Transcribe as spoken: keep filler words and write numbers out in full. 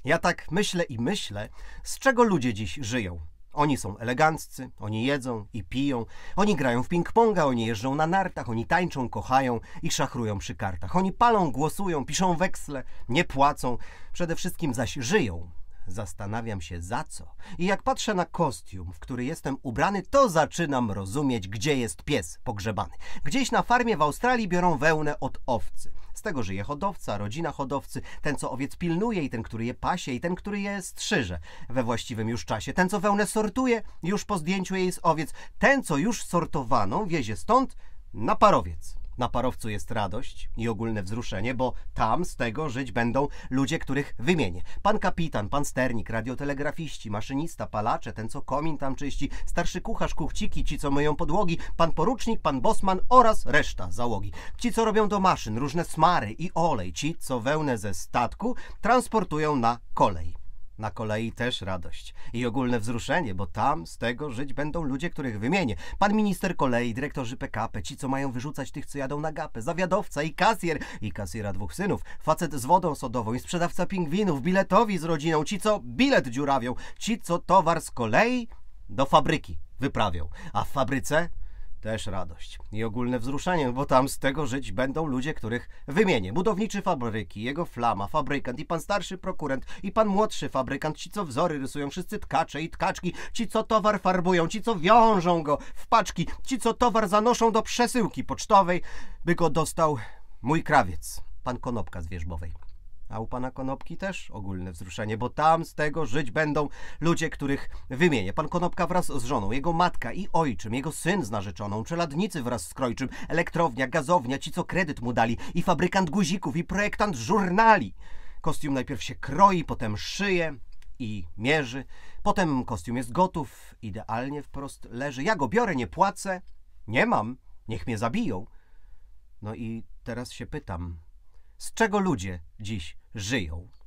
Ja tak myślę i myślę, z czego ludzie dziś żyją. Oni są eleganccy, oni jedzą i piją, oni grają w ping-ponga, oni jeżdżą na nartach, oni tańczą, kochają i szachrują przy kartach. Oni palą, głosują, piszą weksle, nie płacą, przede wszystkim zaś żyją. Zastanawiam się za co. I jak patrzę na kostium, w który jestem ubrany, to zaczynam rozumieć, gdzie jest pies pogrzebany. Gdzieś na farmie w Australii biorą wełnę od owcy. Z tego żyje hodowca, rodzina hodowcy, ten, co owiec pilnuje i ten, który je pasie i ten, który je strzyże we właściwym już czasie. Ten, co wełnę sortuje już po zdjęciu jej z owiec. Ten, co już sortowaną wiezie stąd na parowiec. Na parowcu jest radość i ogólne wzruszenie, bo tam z tego żyć będą ludzie, których wymienię. Pan kapitan, pan sternik, radiotelegrafiści, maszynista, palacze, ten co komin tam czyści, starszy kucharz, kuchciki, ci co myją podłogi, pan porucznik, pan bosman oraz reszta załogi. Ci co robią do maszyn różne smary i olej, ci co wełnę ze statku transportują na kolej. Na kolei też radość i ogólne wzruszenie, bo tam z tego żyć będą ludzie, których wymienię. Pan minister kolei, dyrektorzy P K P, ci co mają wyrzucać tych, co jadą na gapę, zawiadowca i kasjer, i kasjera dwóch synów, facet z wodą sodową i sprzedawca pingwinów, biletowi z rodziną, ci co bilet dziurawią, ci co towar z kolei do fabryki wyprawią, a w fabryce też radość i ogólne wzruszenie, bo tam z tego żyć będą ludzie, których wymienię. Budowniczy fabryki, jego flama, fabrykant i pan starszy prokurent i pan młodszy fabrykant, ci co wzory rysują, wszyscy tkacze i tkaczki, ci co towar farbują, ci co wiążą go w paczki, ci co towar zanoszą do przesyłki pocztowej, by go dostał mój krawiec, pan Konopka z Wierzbowej. A u pana Konopki też ogólne wzruszenie, bo tam z tego żyć będą ludzie, których wymienię. Pan Konopka wraz z żoną, jego matka i ojczym, jego syn z narzeczoną, czeladnicy wraz z krojczym, elektrownia, gazownia, ci co kredyt mu dali i fabrykant guzików i projektant żurnali. Kostium najpierw się kroi, potem szyje i mierzy, potem kostium jest gotów, idealnie wprost leży. Ja go biorę, nie płacę, nie mam, niech mnie zabiją. No i teraz się pytam, z czego ludzie dziś żyją?